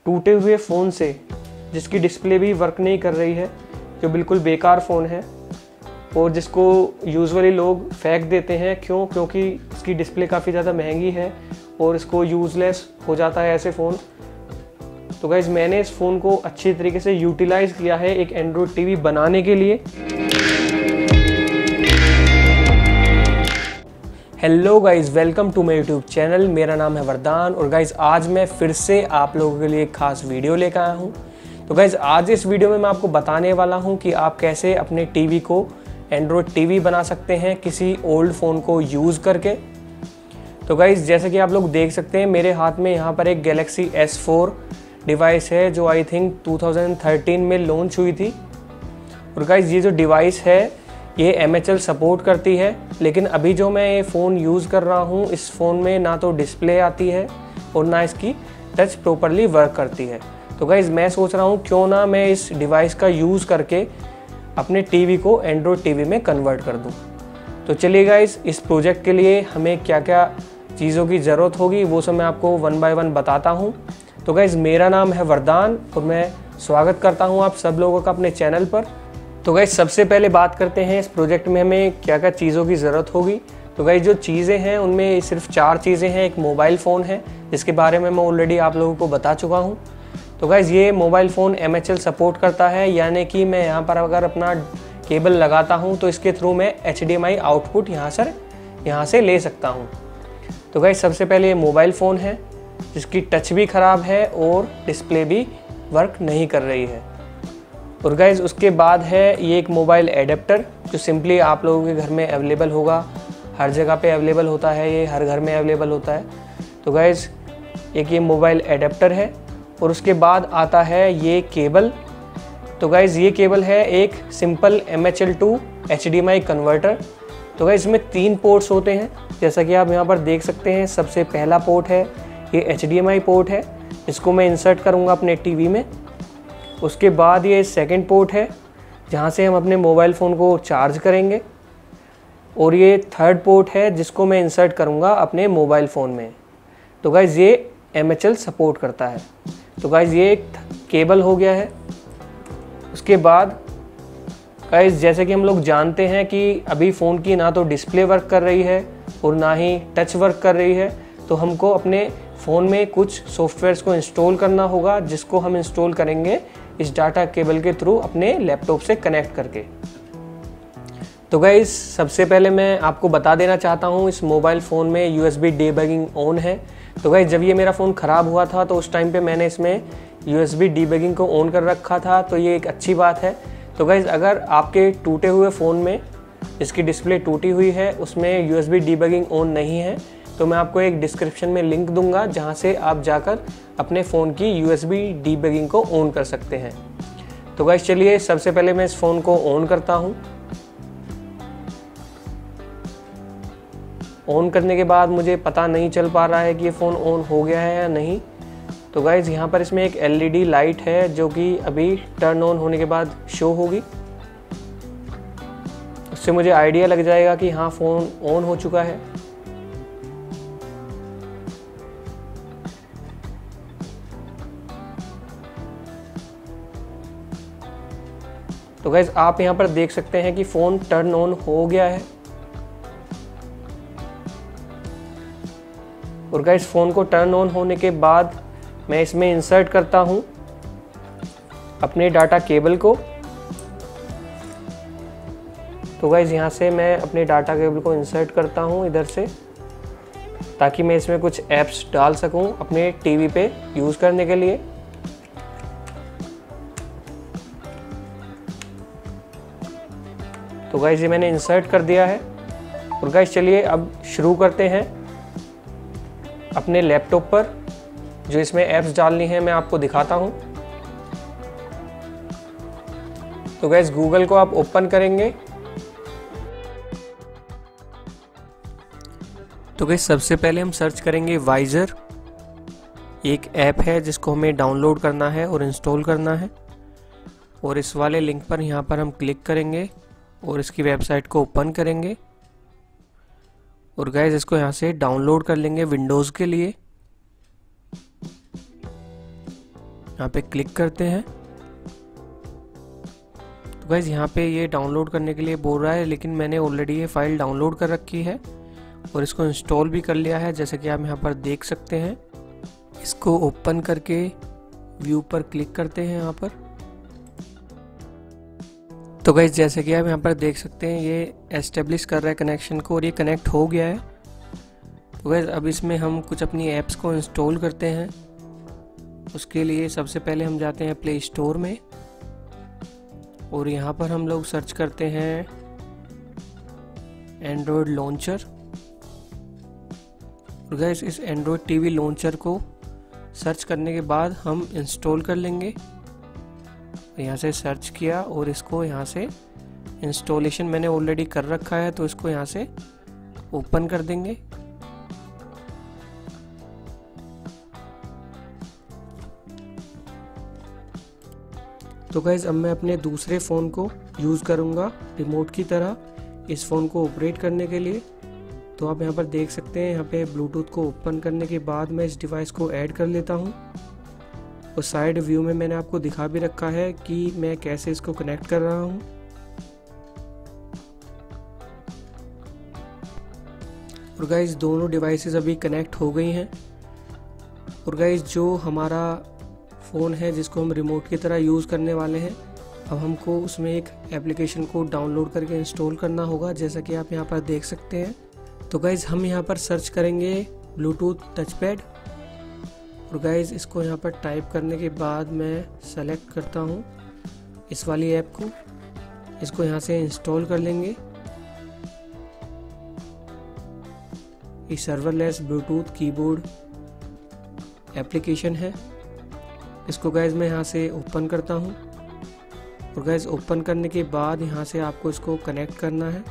टूटे हुए फ़ोन से, जिसकी डिस्प्ले भी वर्क नहीं कर रही है, जो बिल्कुल बेकार फ़ोन है और जिसको यूजुअली लोग फेंक देते हैं। क्योंकि इसकी डिस्प्ले काफ़ी ज़्यादा महंगी है और इसको यूज़लेस हो जाता है ऐसे फ़ोन। तो गाइज़ मैंने इस फ़ोन को अच्छी तरीके से यूटिलाइज़ किया है एक एंड्रॉयड टीवी बनाने के लिए। Hello guys, welcome to my YouTube channel. मेरा नाम है वरदान और गाइज़ आज मैं फिर से आप लोगों के लिए एक खास वीडियो लेकर आया हूँ। तो गाइज़ आज इस वीडियो में मैं आपको बताने वाला हूँ कि आप कैसे अपने टीवी को एंड्रॉयड टीवी बना सकते हैं किसी ओल्ड फ़ोन को यूज़ करके। तो गाइज़ जैसे कि आप लोग देख सकते हैं मेरे हाथ में यहाँ पर एक गैलेक्सी S4 डिवाइस है जो आई थिंक 2013 में लॉन्च हुई थी। और गाइज़ ये जो डिवाइस है ये MHL सपोर्ट करती है, लेकिन अभी जो मैं ये फ़ोन यूज़ कर रहा हूँ इस फ़ोन में ना तो डिस्प्ले आती है और ना इसकी टच प्रॉपरली वर्क करती है। तो गाइज़ मैं सोच रहा हूँ क्यों ना मैं इस डिवाइस का यूज़ करके अपने टीवी को एंड्रॉयड टीवी में कन्वर्ट कर दूँ। तो चलिए गाइज़ इस प्रोजेक्ट के लिए हमें क्या क्या चीज़ों की ज़रूरत होगी वो सब मैं आपको वन बाय वन बताता हूँ। तो गाइज़ मेरा नाम है वरदान और मैं स्वागत करता हूँ आप सब लोगों का अपने चैनल पर। तो गाइज़ सबसे पहले बात करते हैं इस प्रोजेक्ट में हमें क्या क्या चीज़ों की ज़रूरत होगी। तो गाइज़ जो चीज़ें हैं उनमें सिर्फ 4 चीज़ें हैं। एक मोबाइल फ़ोन है जिसके बारे में मैं ऑलरेडी आप लोगों को बता चुका हूँ। तो गाइज़ ये मोबाइल फ़ोन MHL सपोर्ट करता है, यानी कि मैं यहाँ पर अगर अपना केबल लगाता हूँ तो इसके थ्रू मैं HDMI आउटपुट यहाँ से ले सकता हूँ। तो गाइज़ सबसे पहले ये मोबाइल फ़ोन है जिसकी टच भी ख़राब है और डिस्प्ले भी वर्क नहीं कर रही है। और गाइज़ उसके बाद है ये एक मोबाइल एडेप्टर जो सिंपली आप लोगों के घर में अवेलेबल होगा, हर जगह पे अवेलेबल होता है, ये हर घर में अवेलेबल होता है। तो गाइज़ एक ये मोबाइल एडेप्टर है और उसके बाद आता है ये केबल। तो गाइज़ ये केबल है एक simple MHL to HDMI converter. तो गाइज़ इसमें 3 पोर्ट्स होते हैं जैसा कि आप यहाँ पर देख सकते हैं। सबसे पहला पोर्ट है ये HDMI पोर्ट है, इसको मैं इंसर्ट करूँगा अपने टीवी में। उसके बाद ये सेकंड पोर्ट है जहाँ से हम अपने मोबाइल फ़ोन को चार्ज करेंगे और ये थर्ड पोर्ट है जिसको मैं इंसर्ट करूँगा अपने मोबाइल फ़ोन में। तो गाइज़ ये MHL सपोर्ट करता है। तो गाइज़ ये एक केबल हो गया है। उसके बाद गाइज़ जैसे कि हम लोग जानते हैं कि अभी फ़ोन की ना तो डिस्प्ले वर्क कर रही है और ना ही टच वर्क कर रही है, तो हमको अपने फ़ोन में कुछ सॉफ्टवेयर्स को इंस्टॉल करना होगा जिसको हम इंस्टॉल करेंगे इस डाटा केबल के थ्रू अपने लैपटॉप से कनेक्ट करके। तो गाइस सबसे पहले मैं आपको बता देना चाहता हूँ इस मोबाइल फ़ोन में USB डीबगिंग ऑन है। तो गाइस जब ये मेरा फ़ोन ख़राब हुआ था तो उस टाइम पे मैंने इसमें USB डीबगिंग को ऑन कर रखा था, तो ये एक अच्छी बात है। तो गाइस अगर आपके टूटे हुए फ़ोन में जिसकी डिस्प्ले टूटी हुई है उसमें USB डीबगिंग ऑन नहीं है तो मैं आपको एक डिस्क्रिप्शन में लिंक दूंगा जहां से आप जाकर अपने फ़ोन की USB डीबगिंग को ऑन कर सकते हैं। तो गाइस चलिए सबसे पहले मैं इस फ़ोन को ऑन करता हूं। ऑन करने के बाद मुझे पता नहीं चल पा रहा है कि ये फ़ोन ऑन हो गया है या नहीं। तो गाइस यहाँ पर इसमें एक LED लाइट है जो कि अभी टर्न ऑन होने के बाद शो होगी। उससे मुझे आइडिया लग जाएगा कि हाँ फ़ोन ऑन हो चुका है। तो गाइज़ आप यहाँ पर देख सकते हैं कि फ़ोन टर्न ऑन हो गया है। और गाइज़ फ़ोन को टर्न ऑन होने के बाद मैं इसमें इंसर्ट करता हूँ अपने डाटा केबल को। तो गाइज़ यहाँ से मैं अपने डाटा केबल को इंसर्ट करता हूँ इधर से, ताकि मैं इसमें कुछ ऐप्स डाल सकूँ अपने टीवी पे यूज़ करने के लिए। तो गाइज़ ये मैंने इंसर्ट कर दिया है। और गाइज़ चलिए अब शुरू करते हैं अपने लैपटॉप पर जो इसमें ऐप्स डालनी है मैं आपको दिखाता हूँ। तो गाइज़ गूगल को आप ओपन करेंगे। तो गाइज़ सबसे पहले हम सर्च करेंगे वाइज़र। एक ऐप है जिसको हमें डाउनलोड करना है और इंस्टॉल करना है और इस वाले लिंक पर यहाँ पर हम क्लिक करेंगे और इसकी वेबसाइट को ओपन करेंगे और गाइस इसको यहाँ से डाउनलोड कर लेंगे विंडोज़ के लिए। यहाँ पे क्लिक करते हैं। तो गाइस यहाँ पे ये डाउनलोड करने के लिए बोल रहा है, लेकिन मैंने ऑलरेडी ये फाइल डाउनलोड कर रखी है और इसको इंस्टॉल भी कर लिया है, जैसे कि आप यहाँ पर देख सकते हैं। इसको ओपन करके व्यू पर क्लिक करते हैं यहाँ पर। तो गाइस जैसे कि आप यहाँ पर देख सकते हैं ये एस्टेब्लिश कर रहा है कनेक्शन को और ये कनेक्ट हो गया है। तो गाइस अब इसमें हम कुछ अपनी ऐप्स को इंस्टॉल करते हैं। उसके लिए सबसे पहले हम जाते हैं प्ले स्टोर में और यहाँ पर हम लोग सर्च करते हैं एंड्रॉयड लॉन्चर। और गाइस इस एंड्रॉयड टीवी लॉन्चर को सर्च करने के बाद हम इंस्टॉल कर लेंगे। यहाँ से सर्च किया और इसको यहाँ से इंस्टॉलेशन मैंने ऑलरेडी कर रखा है, तो इसको यहाँ से ओपन कर देंगे। तो गाइज अब मैं अपने दूसरे फ़ोन को यूज़ करूँगा रिमोट की तरह इस फ़ोन को ऑपरेट करने के लिए। तो आप यहाँ पर देख सकते हैं, यहाँ पे ब्लूटूथ को ओपन करने के बाद मैं इस डिवाइस को ऐड कर लेता हूँ और साइड व्यू में मैंने आपको दिखा भी रखा है कि मैं कैसे इसको कनेक्ट कर रहा हूँ। और गाइज दोनों डिवाइसेस अभी कनेक्ट हो गई हैं। और गाइज जो हमारा फ़ोन है जिसको हम रिमोट की तरह यूज़ करने वाले हैं, अब हमको उसमें एक एप्लीकेशन को डाउनलोड करके इंस्टॉल करना होगा, जैसा कि आप यहाँ पर देख सकते हैं। तो गाइज़ हम यहाँ पर सर्च करेंगे ब्लूटूथ टचपैड। और गाइज़ इसको यहाँ पर टाइप करने के बाद मैं सेलेक्ट करता हूँ इस वाली ऐप को, इसको यहाँ से इंस्टॉल कर लेंगे। ये सर्वरलेस ब्लूटूथ कीबोर्ड एप्लीकेशन है। इसको गाइज़ मैं यहाँ से ओपन करता हूँ और गाइज़ ओपन करने के बाद यहाँ से आपको इसको कनेक्ट करना है।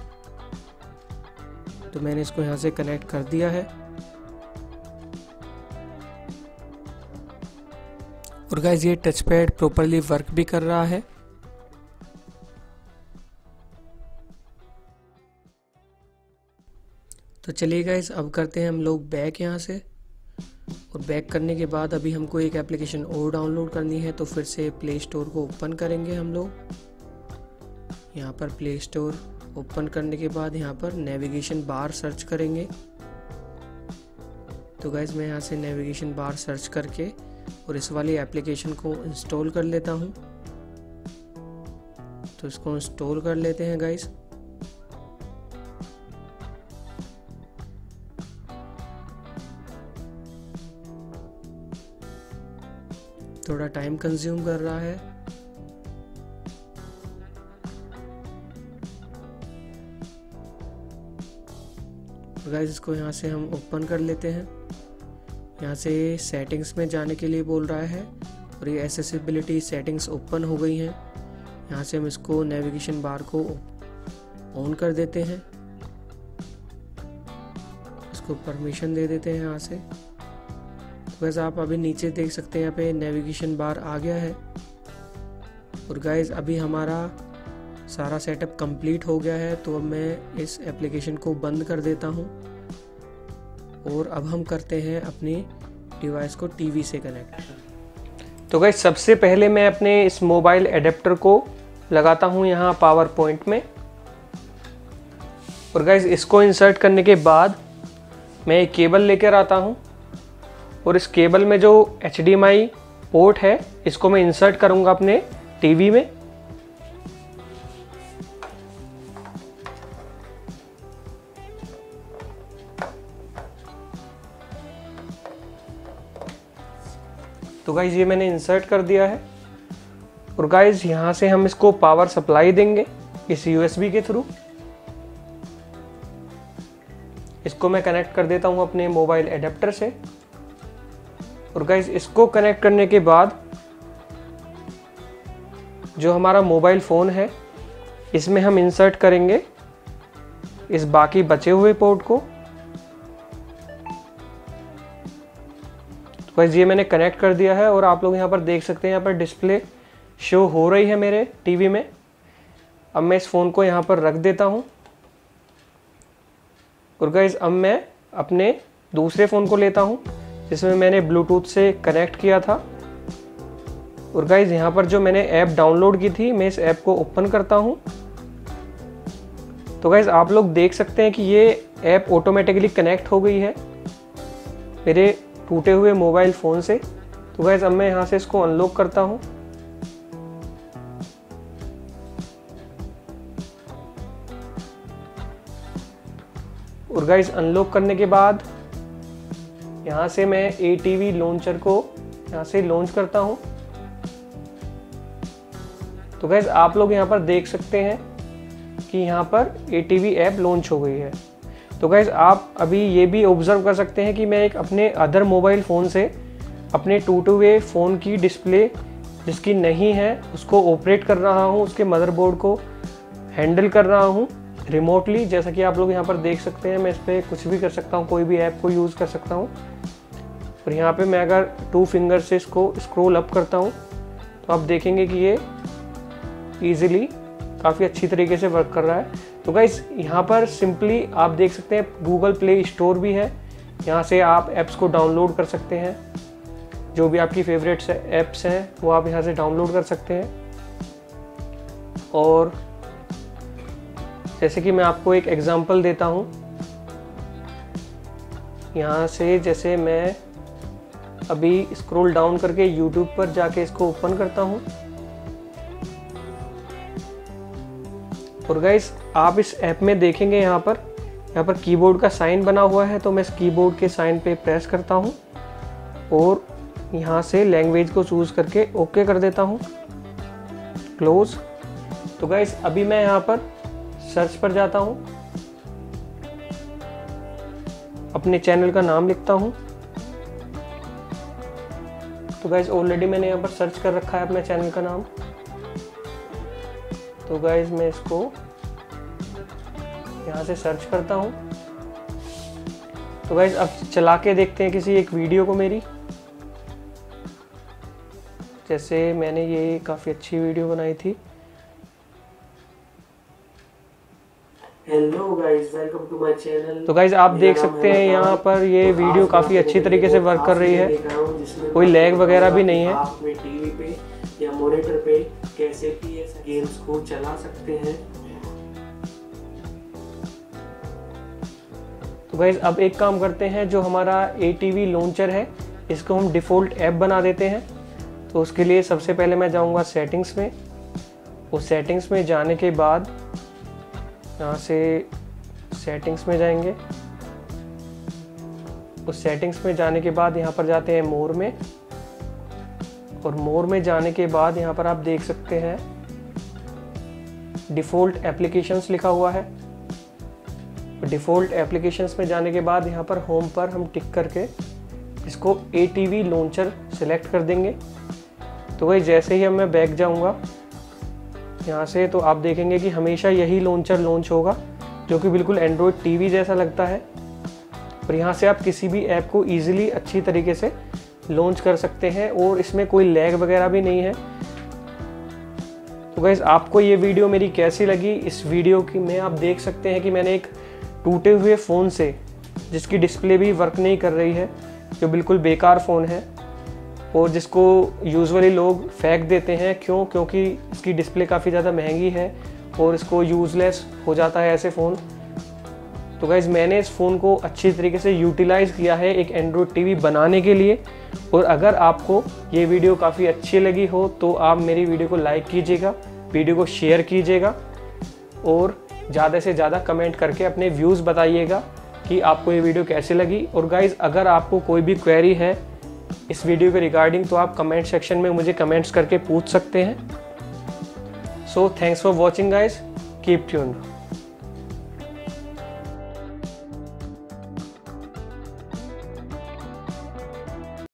तो मैंने इसको यहाँ से कनेक्ट कर दिया है। और गाइज़ ये टचपैड प्रॉपर्ली वर्क भी कर रहा है। तो चलिए गाइज़ अब करते हैं हम लोग बैक यहाँ से। और बैक करने के बाद अभी हमको एक एप्लीकेशन और डाउनलोड करनी है, तो फिर से प्ले स्टोर को ओपन करेंगे हम लोग। यहाँ पर प्ले स्टोर ओपन करने के बाद यहाँ पर नेविगेशन बार सर्च करेंगे। तो गाइज़ मैं यहाँ से नेविगेशन बार सर्च करके और इस वाली एप्लीकेशन को इंस्टॉल कर लेता हूँ। तो इसको इंस्टॉल कर लेते हैं गाइज़। थोड़ा टाइम कंज्यूम कर रहा है। गाइस इसको यहाँ से हम ओपन कर लेते हैं। यहाँ से सेटिंग्स में जाने के लिए बोल रहा है और ये एक्सेसिबिलिटी सेटिंग्स ओपन हो गई हैं। यहाँ से हम इसको नेविगेशन बार को ऑन कर देते हैं, इसको परमिशन दे देते हैं यहाँ से। वैसे आप अभी नीचे देख सकते हैं यहाँ पे नेविगेशन बार आ गया है। और गाइज अभी हमारा सारा सेटअप कंप्लीट हो गया है, तो अब मैं इस एप्लीकेशन को बंद कर देता हूँ और अब हम करते हैं अपनी डिवाइस को टीवी से कनेक्ट। तो गाइज सबसे पहले मैं अपने इस मोबाइल एडेप्टर को लगाता हूँ यहाँ पावर पॉइंट में। और गाइज इसको इंसर्ट करने के बाद मैं एक केबल लेकर आता हूँ और इस केबल में जो HDMI पोर्ट है इसको मैं इंसर्ट करूंगा अपने टीवी में। तो गाइज ये मैंने इंसर्ट कर दिया है। और गाइज यहाँ से हम इसको पावर सप्लाई देंगे इस USB के थ्रू। इसको मैं कनेक्ट कर देता हूँ अपने मोबाइल एडेप्टर से। और गाइज इसको कनेक्ट करने के बाद जो हमारा मोबाइल फ़ोन है इसमें हम इंसर्ट करेंगे इस बाकी बचे हुए पोर्ट को। तो गाइज ये मैंने कनेक्ट कर दिया है और आप लोग यहाँ पर देख सकते हैं, यहाँ पर डिस्प्ले शो हो रही है मेरे टीवी में। अब मैं इस फ़ोन को यहाँ पर रख देता हूँ। और गाइज अब मैं अपने दूसरे फ़ोन को लेता हूँ जिसमें मैंने ब्लूटूथ से कनेक्ट किया था। और गाइज यहाँ पर जो मैंने ऐप डाउनलोड की थी, मैं इस ऐप को ओपन करता हूँ। तो गाइज आप लोग देख सकते हैं कि ये ऐप ऑटोमेटिकली कनेक्ट हो गई है मेरे टूटे हुए मोबाइल फ़ोन से। तो गाइज अब मैं यहाँ से इसको अनलॉक करता हूँ। और गाइज अनलॉक करने के बाद यहाँ से मैं ATV लॉन्चर को यहाँ से लॉन्च करता हूँ। तो गाइज आप लोग यहाँ पर देख सकते हैं कि यहाँ पर ATV ऐप लॉन्च हो गई है। तो गाइज आप अभी ये भी ऑब्जर्व कर सकते हैं कि मैं एक अपने अदर मोबाइल फ़ोन से अपने टूटे हुए फ़ोन की डिस्प्ले जिसकी नहीं है उसको ऑपरेट कर रहा हूँ, उसके मदरबोर्ड को हैंडल कर रहा हूँ रिमोटली। जैसा कि आप लोग यहाँ पर देख सकते हैं, मैं इस पर कुछ भी कर सकता हूँ, कोई भी ऐप को यूज़ कर सकता हूँ। और यहाँ पे मैं अगर 2 फिंगर से इसको स्क्रॉल अप करता हूँ तो आप देखेंगे कि ये ईजिली काफ़ी अच्छी तरीके से वर्क कर रहा है। तो गाइस यहाँ पर सिंपली आप देख सकते हैं गूगल प्ले स्टोर भी है, यहाँ से आप ऐप्स को डाउनलोड कर सकते हैं। जो भी आपकी फेवरेट्स ऐप्स हैं वो आप यहाँ से डाउनलोड कर सकते हैं। और जैसे कि मैं आपको एक एग्जांपल देता हूँ, यहाँ से जैसे मैं अभी स्क्रॉल डाउन करके YouTube पर जाके इसको ओपन करता हूँ। और गाइस आप इस ऐप में देखेंगे यहाँ पर कीबोर्ड का साइन बना हुआ है। तो मैं इस कीबोर्ड के साइन पे प्रेस करता हूँ और यहाँ से लैंग्वेज को चूज़ करके ओके कर देता हूँ, क्लोज। तो गाइस अभी मैं यहाँ पर सर्च पर जाता हूँ, अपने चैनल का नाम लिखता हूँ। तो गाइस ऑलरेडी मैंने यहाँ पर सर्च कर रखा है अपने चैनल का नाम। तो गाइस मैं इसको यहाँ से सर्च करता हूँ। तो गाइस अब चला के देखते हैं किसी एक वीडियो को मेरी। जैसे मैंने ये काफ़ी अच्छी वीडियो बनाई थी। Hello guys, welcome to my channel. तो गाइस आप देख सकते हैं यहाँ पर ये वीडियो काफ़ी अच्छी तरीके से वर्क कर रही है, कोई लैग वगैरह भी नहीं है। आप अपने टीवी पे या मॉनिटर पे कैसे PS गेम्स को चला सकते हैं। तो गाइस अब एक काम करते हैं, जो हमारा ATV लॉन्चर है इसको हम डिफ़ॉल्ट ऐप बना देते हैं। तो उसके लिए सबसे पहले मैं जाऊंगा सेटिंग्स में। उस सेटिंग्स में जाने के बाद यहाँ से सेटिंग्स में जाएंगे। उस सेटिंग्स में जाने के बाद यहाँ पर जाते हैं मोर में। और मोर में जाने के बाद यहाँ पर आप देख सकते हैं डिफ़ॉल्ट एप्लीकेशंस लिखा हुआ है। डिफ़ॉल्ट एप्लीकेशंस में जाने के बाद यहाँ पर होम पर हम टिक करके इसको ATV लॉन्चर सेलेक्ट कर देंगे। तो वही जैसे ही मैं बैक जाऊँगा यहाँ से, तो आप देखेंगे कि हमेशा यही लॉन्चर लॉन्च होगा जो कि बिल्कुल एंड्रॉयड TV जैसा लगता है। और यहाँ से आप किसी भी ऐप को ईजिली अच्छी तरीके से लॉन्च कर सकते हैं और इसमें कोई लैग वगैरह भी नहीं है। तो गाइस आपको ये वीडियो मेरी कैसी लगी? इस वीडियो की में आप देख सकते हैं कि मैंने एक टूटे हुए फ़ोन से, जिसकी डिस्प्ले भी वर्क नहीं कर रही है, जो बिल्कुल बेकार फ़ोन है और जिसको यूजुअली लोग फेंक देते हैं। क्योंकि इसकी डिस्प्ले काफ़ी ज़्यादा महंगी है और इसको यूज़लेस हो जाता है ऐसे फ़ोन। तो गाइज़ मैंने इस फ़ोन को अच्छी तरीके से यूटिलाइज़ किया है एक एंड्रॉयड टीवी बनाने के लिए। और अगर आपको ये वीडियो काफ़ी अच्छी लगी हो तो आप मेरी वीडियो को लाइक कीजिएगा, वीडियो को शेयर कीजिएगा और ज़्यादा से ज़्यादा कमेंट करके अपने व्यूज़ बताइएगा कि आपको ये वीडियो कैसी लगी। और गाइज़ अगर आपको कोई भी क्वेरी है इस वीडियो के रिगार्डिंग तो आप कमेंट सेक्शन में मुझे कमेंट्स करके पूछ सकते हैं। So thanks for watching guys, keep tuned.